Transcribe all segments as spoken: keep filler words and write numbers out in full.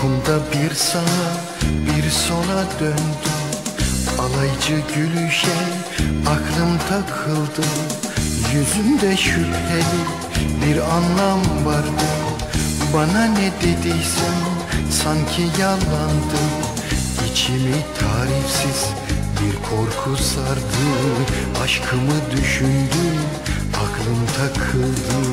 Uykumda bir sağa bir sola döndüm, alaycı gülüşe aklım takıldı. Yüzümde şüpheli bir anlam vardı. Bana ne dediysem sanki yalandı. İçimi tarifsiz bir korku sardı. Aşkımı düşündüm, aklım takıldı.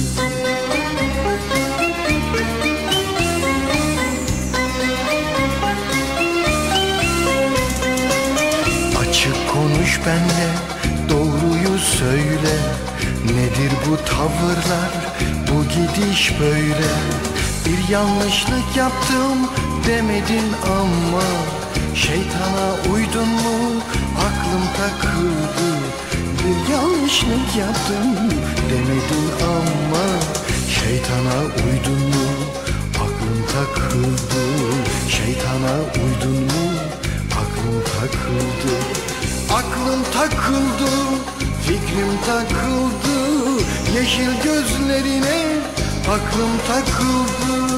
Açık konuş benle, doğruyu söyle. Nedir bu tavırlar, bu gidiş böyle? Bir yanlışlık yaptım demedin ama şeytana uydun mu, aklım takıldı. Bir yanlışlık yaptım demedin ama şeytana uydun mu, aklım takıldı. Şeytana uydun mu, aklım takıldı. Aklım takıldı, fikrim takıldı. Yeşil gözlerine aklım takıldı.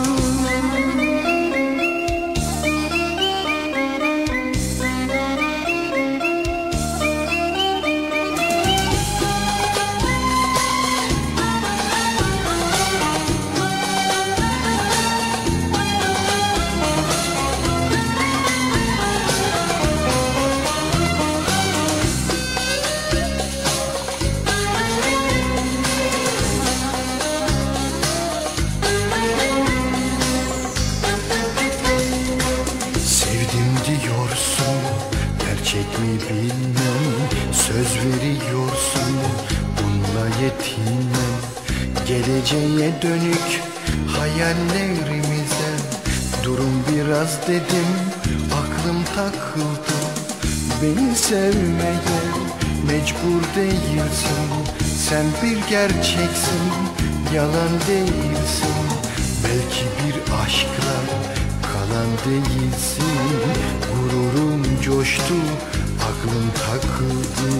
Gerçek mi bilmem, söz veriyorsun, bununla yetinmem. Geleceğe dönük hayallerimize durun biraz dedim, aklım takıldı. Beni sevmeye mecbur değilsin, sen bir gerçeksin, yalan değilsin. Belki bir aşkla kalan değilsin. Gururum coştu, aklım takıldı.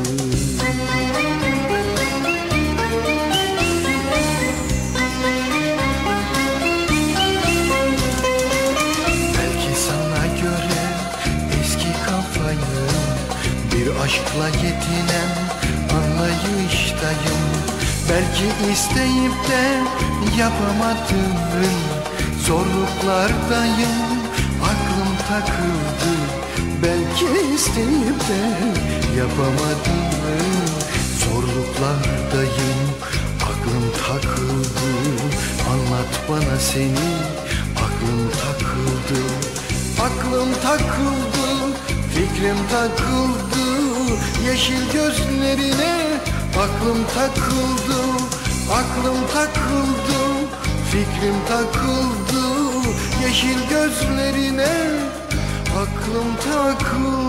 Belki sana göre eski kafayım, bir aşkla yetinen anlayıştayım. Belki isteyip de yapamadığım zorluklardayım, aklım takıldı. Belki isteyip de yapamadım, zorluklardayım, aklım takıldı. Anlat bana seni, aklım takıldı. Aklım takıldı, fikrim takıldı. Yeşil gözlerine aklım takıldı. Aklım takıldı, fikrim takıldı. Yeşil gözlerine aklım takıldı.